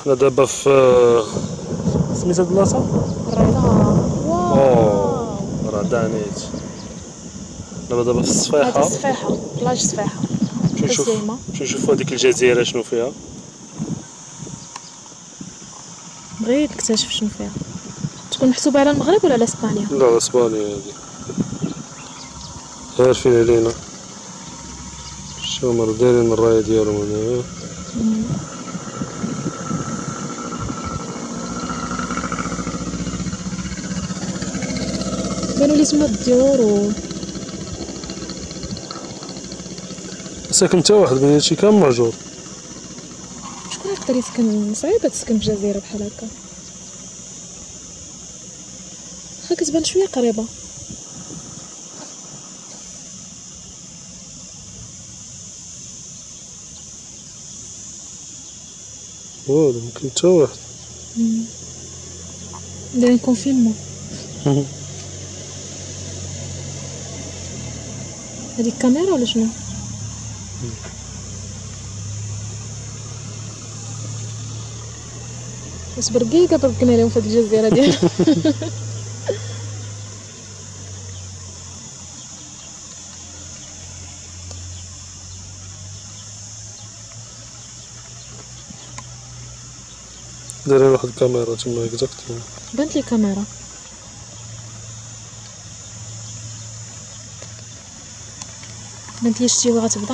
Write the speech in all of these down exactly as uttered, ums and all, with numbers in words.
حنا دابا في سميت هاد البلاصه الرضا. اوه راه دانيت. دابا دابا في هذه الصفيحه. الصفيحه، بلاج صفيحه. نمشيو نشوف تسليمه. نمشيو نشوفو هاديك الجزيره شنو فيها. بغيت نكتشف شنو فيها. تكون محسوبه على المغرب ولا على اسبانيا؟ لا اسبانيا هادي عارفين علينا. شو مرة دايرين الراية ديالهم هنايا. بانوا لي تما الديور و ساكن تا واحد من هادشي كامل مهجور. شكون يقدر يسكن؟ صعيبه تسكن في جزيره بحال هكا. واخا كتبان شويه قريبه. والو مكاين تا واحد. دايرين كونفينمون. هذيك كاميرا ولا شنو؟ بس برقيقه برقنا اليوم في هذه الجزيره ديال دايرين واحد الكاميرا تما اكزاكت. بانت لي كاميرا. بانت لي الشتيوه غتبدا.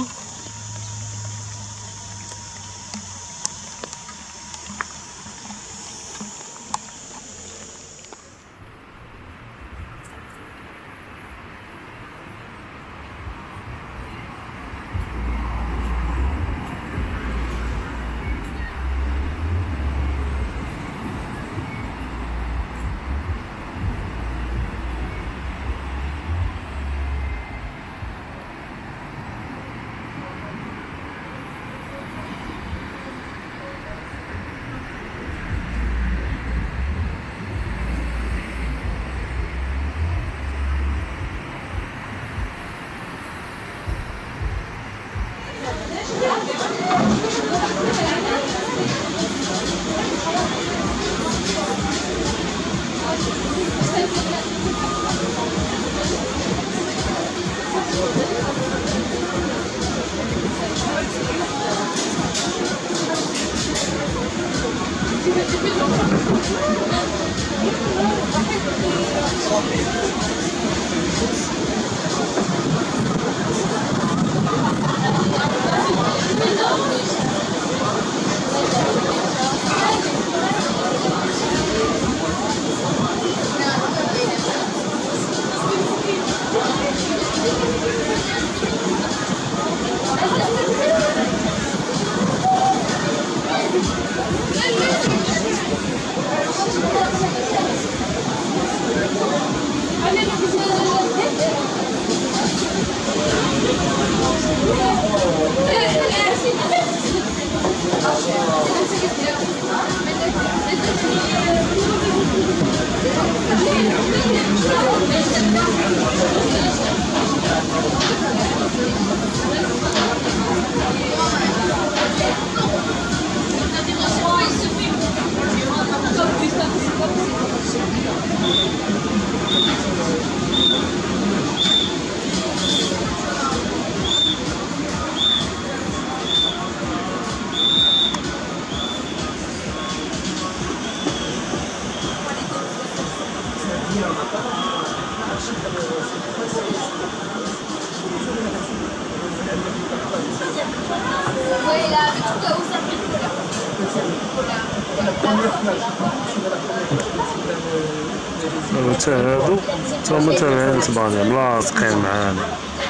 تا هادو تا هما تابعين اسبانيا ملاصقين معانا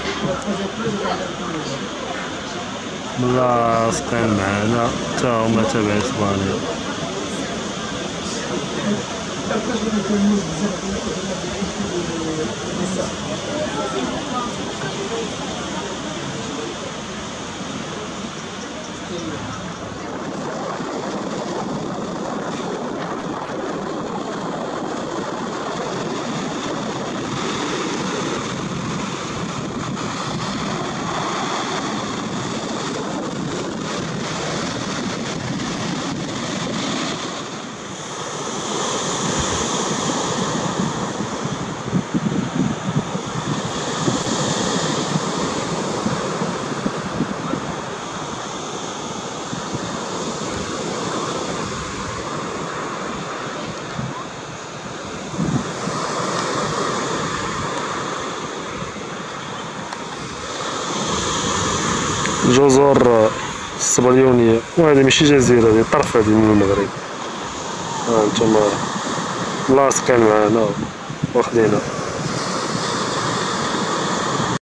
ملاصقين معانا تا هما تابعين اسبانيا. جزر الصبليونية، وهذه ماشي جزيرة، هذه طرف هذه من المغرب. ها انتما لاصقين معانا واخدينها.